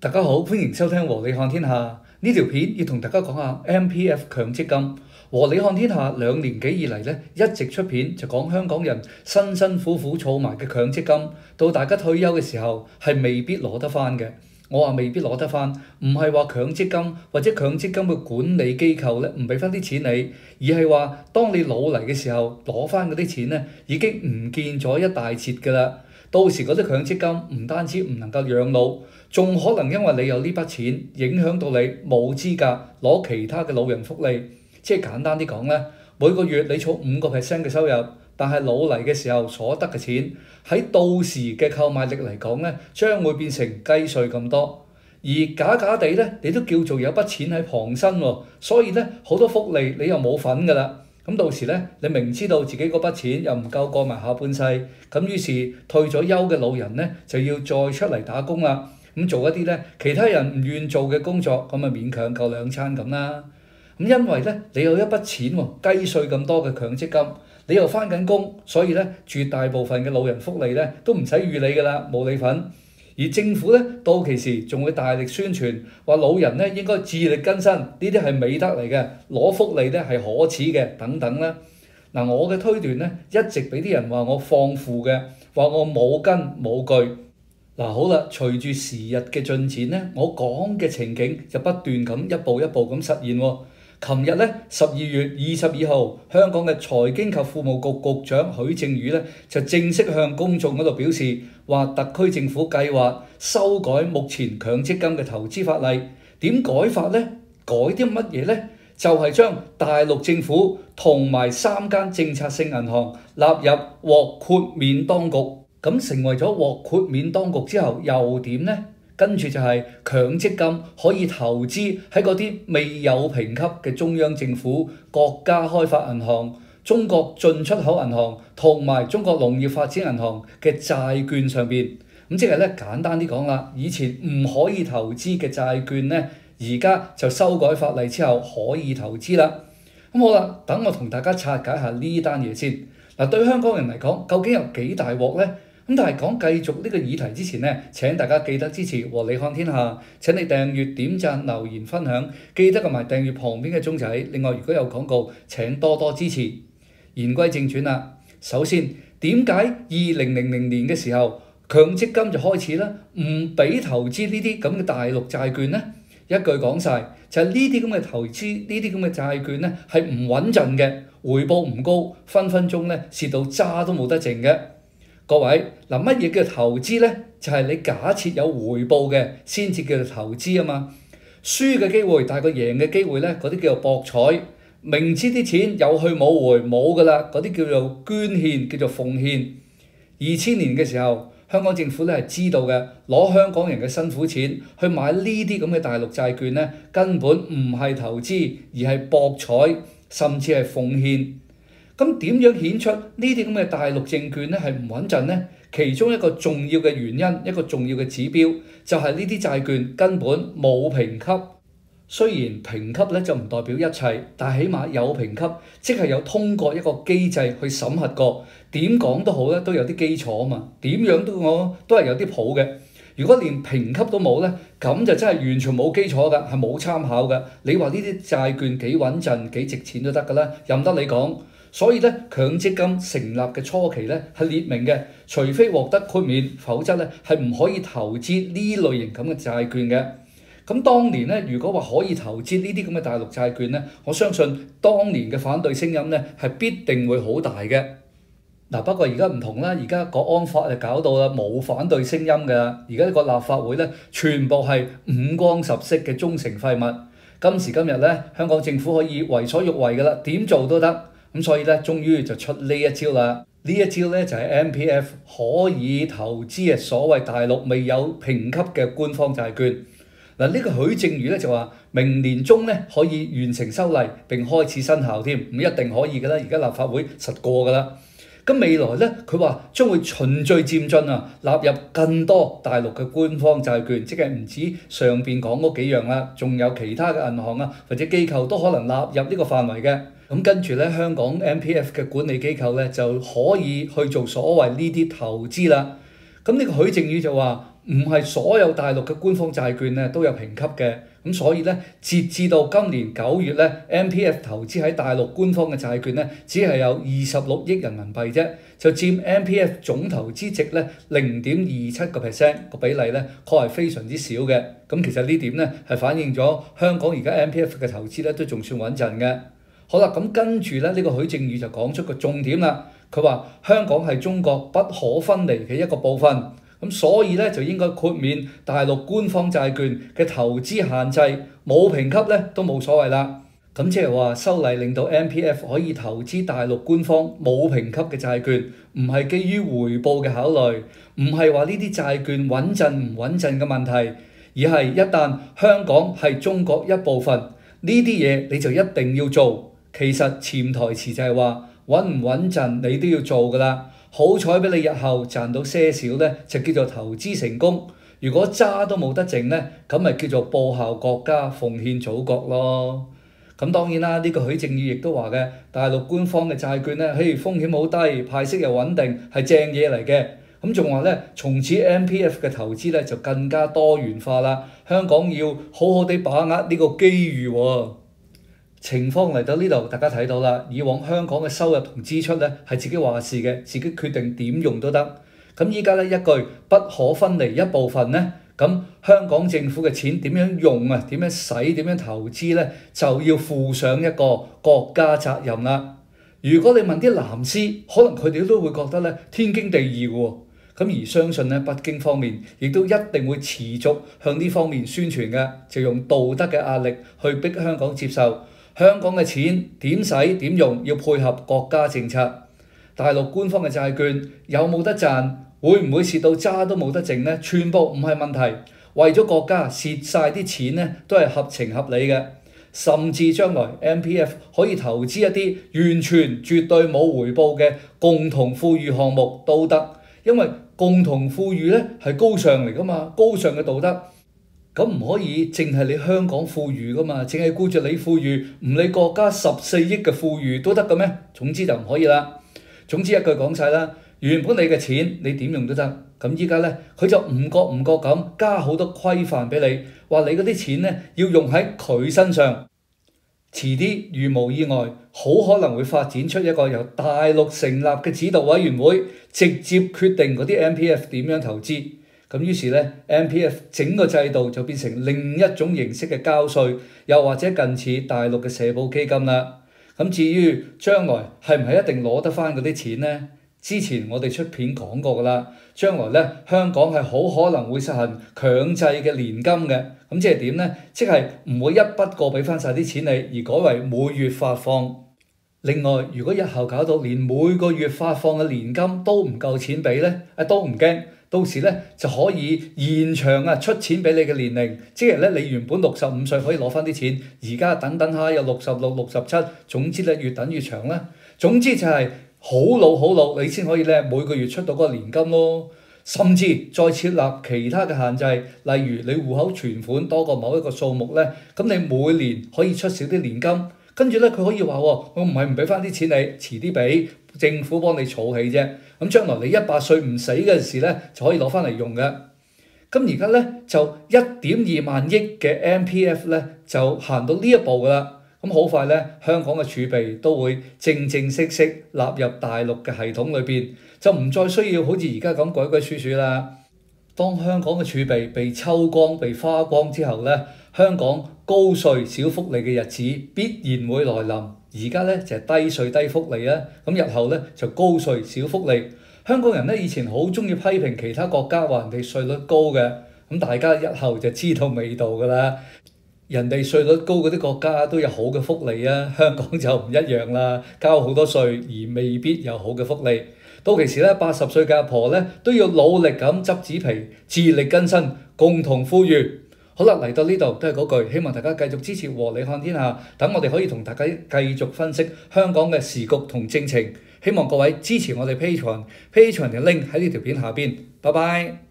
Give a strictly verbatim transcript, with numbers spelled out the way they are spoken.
大家好，歡迎收聽和你看天下。呢條片要同大家講下 M P F 強積金。和你看天下兩年幾以嚟咧，一直出片就講香港人辛辛苦苦儲埋嘅強積金，到大家退休嘅時候係未必攞得翻嘅。我話未必攞得翻，唔係話強積金或者強積金嘅管理機構咧唔俾翻啲錢你，而係話當你老嚟嘅時候攞翻嗰啲錢咧已經唔見咗一大截㗎啦。到時嗰啲強積金唔單止唔能夠養老，仲可能因為你有呢筆錢影響到你冇資格攞其他嘅老人福利。即係簡單啲講咧，每個月你儲五個 percent 嘅收入，但係老嚟嘅時候所得嘅錢喺到時嘅購買力嚟講咧，將會變成雞碎咁多。而假假地咧，你都叫做有筆錢喺旁身喎，所以咧好多福利你又冇份㗎啦。咁到時咧，你明知道自己嗰筆錢又唔夠過埋下半世，咁於是退咗休嘅老人咧就要再出嚟打工啦。咁做一啲咧其他人唔願做嘅工作，咁啊勉強夠兩餐咁啦。咁因為咧你有一筆錢喎，雞碎咁多嘅強積金，你又返緊工，所以咧絕大部分嘅老人福利咧都唔使預你㗎啦，冇你份。而政府咧到期時仲會大力宣傳，話老人咧應該自力更生，呢啲係美德嚟嘅，攞福利咧係可恥嘅等等啦。嗱，我嘅推斷咧一直俾啲人話我放負嘅，話我冇根冇據。嗱，好啦，隨住時日嘅進展咧，我講嘅情景就不斷咁一步一步咁實現喎。琴日咧十二月二十二號，香港嘅財經及庫務局局長許正宇咧就正式向公眾嗰度表示，話特區政府計劃修改目前強積金嘅投資法例。點改法呢？改啲乜嘢呢？就係將大陸政府同埋三間政策性銀行納入獲豁免當局。咁成為咗獲豁免當局之後，又點呢？跟住就係強積金可以投資喺嗰啲未有評級嘅中央政府、國家開發銀行、中國進出口銀行同埋中國農業發展銀行嘅債券上邊。咁即係咧簡單啲講啦，以前唔可以投資嘅債券咧，而家就修改法例之後可以投資啦。咁好啦，等我同大家拆解下呢單嘢先。嗱，對香港人嚟講，究竟有幾大鑊呢？咁但係講繼續呢個議題之前呢，請大家記得支持和你看天下。請你訂閱、點讚、留言、分享，記得撳埋訂閱旁邊嘅鐘仔。另外，如果有廣告，請多多支持。言歸正傳啦，首先點解二零零零年嘅時候強積金就開始啦，唔俾投資呢啲咁嘅大陸債券呢？一句講晒，就係呢啲咁嘅投資，呢啲咁嘅債券呢係唔穩陣嘅，回報唔高，分分鐘呢蝕到渣都冇得剩嘅。各位嗱，乜嘢叫投資呢？就係你假設有回報嘅先至叫做投資啊嘛。輸嘅機會大過贏嘅機會呢，嗰啲叫做博彩。明知啲錢有去冇回冇㗎啦，嗰啲叫做捐獻，叫做奉獻。二千年嘅時候，香港政府咧係知道嘅，攞香港人嘅辛苦錢去買呢啲咁嘅大陸債券呢，根本唔係投資，而係博彩，甚至係奉獻。咁點樣顯出呢啲咁嘅大陸證券咧係唔穩陣呢？其中一個重要嘅原因，一個重要嘅指標，就係呢啲債券根本冇評級。雖然評級咧就唔代表一切，但係起碼有評級，即係有通過一個機制去審核過。點講都好咧，都有啲基礎啊嘛。點樣都我都係有啲譜嘅。如果連評級都冇咧，咁就真係完全冇基礎㗎，係冇參考㗎。你話呢啲債券幾穩陣、幾值錢都得㗎啦，任得你講。所以咧，強積金成立嘅初期咧係列明嘅，除非獲得豁免，否則咧係唔可以投資呢類型咁嘅債券嘅。咁當年咧，如果話可以投資呢啲咁嘅大陸債券咧，我相信當年嘅反對聲音咧係必定會好大嘅。嗱，不過而家唔同啦，而家國安法就搞到啦冇反對聲音㗎。而家個立法會咧全部係五光十色嘅忠誠廢物。今時今日咧，香港政府可以為所欲為㗎啦，點做都得。咁所以咧，終於就出呢一招啦。呢一招咧就係 M P F 可以投資嘅所謂大陸未有評級嘅官方債券。嗱，呢個許正宇咧就話明年中咧可以完成修例並開始生效添，唔一定可以㗎啦。而家立法會實過㗎啦。咁未來咧，佢話將會循序漸進啊，納入更多大陸嘅官方債券，即係唔止上邊講嗰幾樣啦，仲有其他嘅銀行啊或者機構都可能納入呢個範圍嘅。咁跟住咧，香港 M P F 嘅管理機構咧就可以去做所謂呢啲投資啦。咁呢個許正宇就話唔係所有大陸嘅官方債券咧都有評級嘅，咁所以咧截至到今年九月咧 ，M P F 投資喺大陸官方嘅債券咧，只係有二十六億人民幣啫，就佔 M P F 總投資值咧零點二七個 percent 個比例咧，確係非常之少嘅。咁其實呢點咧係反映咗香港而家 M P F 嘅投資咧都仲算穩陣嘅。好啦，咁跟住咧呢個許正宇就講出個重點啦，佢話香港係中國不可分離嘅一個部分。咁所以咧就應該豁免大陸官方債券嘅投資限制，冇評級咧都冇所謂啦。咁即係話修例令到 M P F 可以投資大陸官方冇評級嘅債券，唔係基於回報嘅考慮，唔係話呢啲債券穩陣唔穩陣嘅問題，而係一旦香港係中國一部分，呢啲嘢你就一定要做。其實潛台詞就係話穩唔穩陣你都要做㗎啦。好彩俾你日後賺到些少咧，就叫做投資成功。如果渣都冇得剩咧，咁咪叫做報效國家、奉獻祖國咯。咁當然啦，呢個許正宇亦都話嘅，大陸官方嘅債券咧，嘿風險好低，派息又穩定，係正嘢嚟嘅。咁仲話咧，從此 M P F 嘅投資咧就更加多元化啦。香港要好好地把握呢個機遇喎。情況嚟到呢度，大家睇到啦。以往香港嘅收入同支出咧係自己話事嘅，自己決定點用都得。咁依家咧一句不可分離一部分咧，咁香港政府嘅錢點樣用啊？點樣使？點樣投資咧？就要負上一個國家責任啦。如果你問啲藍絲，可能佢哋都會覺得咧天經地義喎。咁而相信咧，北京方面亦都一定會持續向呢方面宣傳嘅，就用道德嘅壓力去逼香港接受。香港嘅錢點使點用，要配合國家政策。大陸官方嘅債券有冇得賺，會唔會蝕到渣都冇得剩呢？全部唔係問題。為咗國家蝕晒啲錢呢，都係合情合理嘅。甚至將來 M P F 可以投資一啲完全絕對冇回報嘅共同富裕項目都得，因為共同富裕咧係高尚嚟㗎嘛，高尚嘅道德。咁唔可以淨係你香港富裕㗎嘛，淨係顧住你富裕，唔理國家十四億嘅富裕都得嘅咩？總之就唔可以啦。總之一句講晒啦，原本你嘅錢你點用都得，咁依家咧佢就唔覺唔覺咁加好多規範俾你，話你嗰啲錢咧要用喺佢身上。遲啲如無意外，好可能會發展出一個由大陸成立嘅指導委員會，直接決定嗰啲 M P F 點樣投資。咁於是咧 ，M P F 整個制度就變成另一種形式嘅交稅，又或者近似大陸嘅社保基金啦。咁至於將來係唔係一定攞得翻嗰啲錢呢？之前我哋出片講過㗎啦。將來咧，香港係好可能會實行強制嘅年金嘅。咁即係點呢？即係唔會一筆過俾翻晒啲錢你，而改為每月發放。另外，如果日後搞到連每個月發放嘅年金都唔夠錢俾咧，啊都唔驚。到時咧就可以延長啊出錢俾你嘅年齡，即係咧你原本六十五歲可以攞翻啲錢，而家等等下有六十六、六十七，總之咧越等越長啦。總之就係好老好老，你先可以咧每個月出到嗰個年金咯。甚至再設立其他嘅限制，例如你戶口存款多過某一個數目咧，咁你每年可以出少啲年金。跟住咧，佢可以話喎，我唔係唔俾翻啲錢你，遲啲俾政府幫你儲起啫。咁將來你一百歲唔死嗰陣時咧，就可以攞翻嚟用嘅。咁而家咧就一點二萬億嘅 M P F 咧就行到呢一步㗎啦。咁好快咧，香港嘅儲備都會正正式式納入大陸嘅系統裏邊，就唔再需要好似而家咁鬼鬼祟祟啦。當香港嘅儲備被抽光、被花光之後咧，香港高稅少福利嘅日子必然會來臨。而家咧就係低稅低福利啊，咁日後咧就高稅少福利。香港人咧以前好中意批評其他國家話人哋稅率高嘅，咁大家日後就知道味道㗎啦。人哋稅率高嗰啲國家都有好嘅福利啊，香港就唔一樣啦，交好多稅而未必有好嘅福利。到其時咧，八十歲嘅阿婆咧都要努力咁執紙皮，自力更生，共同富裕。好啦，嚟到呢度都係嗰句，希望大家繼續支持和你看天下，等我哋可以同大家繼續分析香港嘅時局同政情。希望各位支持我哋 Patreon，Patreon 嘅 link 喺呢條片下邊。拜拜。